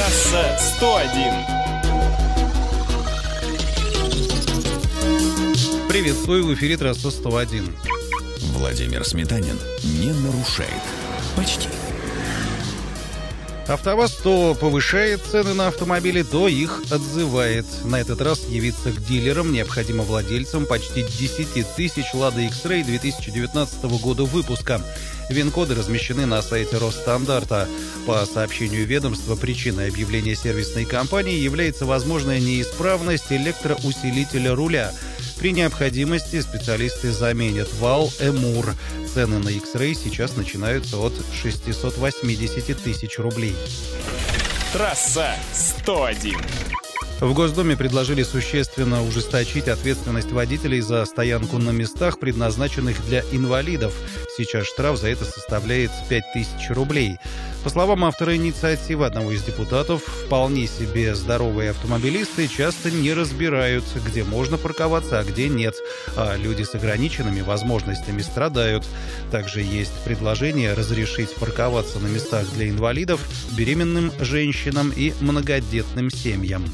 Трасса 101. Приветствую, в эфире трасса 101. Владимир Сметанин не нарушает. Почти. АвтоВАЗ то повышает цены на автомобили, то их отзывает. На этот раз явиться к дилерам необходимо владельцам почти 10 тысяч Lada X-Ray 2019 года выпуска. ВИН-коды размещены на сайте Росстандарта. По сообщению ведомства, причиной объявления сервисной компании является возможная неисправность электроусилителя руля. При необходимости специалисты заменят вал ЭМУР. Цены на X-Ray сейчас начинаются от 680 тысяч рублей. Трасса 101. В Госдуме предложили существенно ужесточить ответственность водителей за стоянку на местах, предназначенных для инвалидов. Сейчас штраф за это составляет 5000 рублей. По словам автора инициативы, одного из депутатов, вполне себе здоровые автомобилисты часто не разбирают, где можно парковаться, а где нет. А люди с ограниченными возможностями страдают. Также есть предложение разрешить парковаться на местах для инвалидов беременным женщинам и многодетным семьям.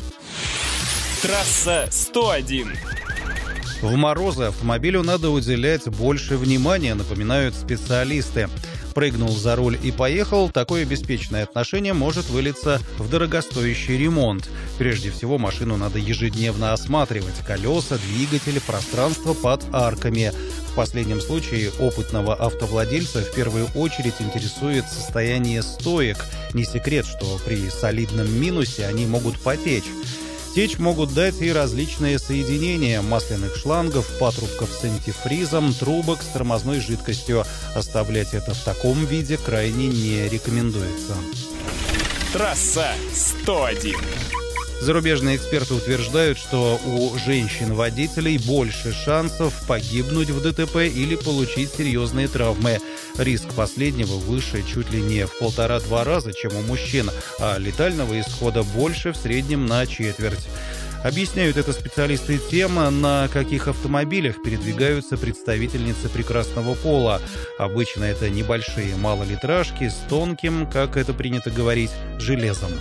Трасса 101. В морозы автомобилю надо уделять больше внимания, напоминают специалисты. Прыгнул за руль и поехал, такое беспечное отношение может вылиться в дорогостоящий ремонт. Прежде всего, машину надо ежедневно осматривать: колеса, двигатель, пространство под арками. В последнем случае опытного автовладельца в первую очередь интересует состояние стоек. Не секрет, что при солидном минусе они могут потечь. Течь могут дать и различные соединения масляных шлангов, патрубков с антифризом, трубок с тормозной жидкостью. Оставлять это в таком виде крайне не рекомендуется. Трасса 101. Зарубежные эксперты утверждают, что у женщин-водителей больше шансов погибнуть в ДТП или получить серьезные травмы. Риск последнего выше чуть ли не в 1,5-2 раза, чем у мужчин, а летального исхода больше в среднем на четверть. Объясняют это специалисты тем, на каких автомобилях передвигаются представительницы прекрасного пола. Обычно это небольшие малолитражки с тонким, как это принято говорить, железом.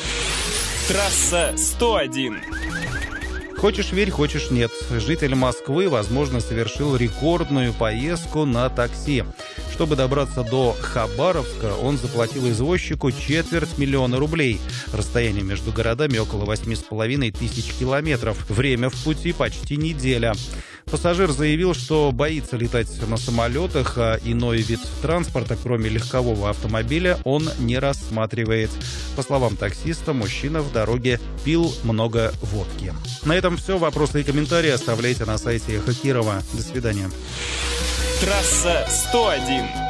Трасса 101. Хочешь верь, хочешь нет. Житель Москвы, возможно, совершил рекордную поездку на такси. Чтобы добраться до Хабаровска, он заплатил извозчику 250 000 рублей. Расстояние между городами около 8500 километров. Время в пути почти неделя. Пассажир заявил, что боится летать на самолетах, а иной вид транспорта, кроме легкового автомобиля, он не рассматривает. По словам таксиста, мужчина в дороге пил много водки. На этом все. Вопросы и комментарии оставляйте на сайте Эхо Кирова. До свидания. Трасса 101.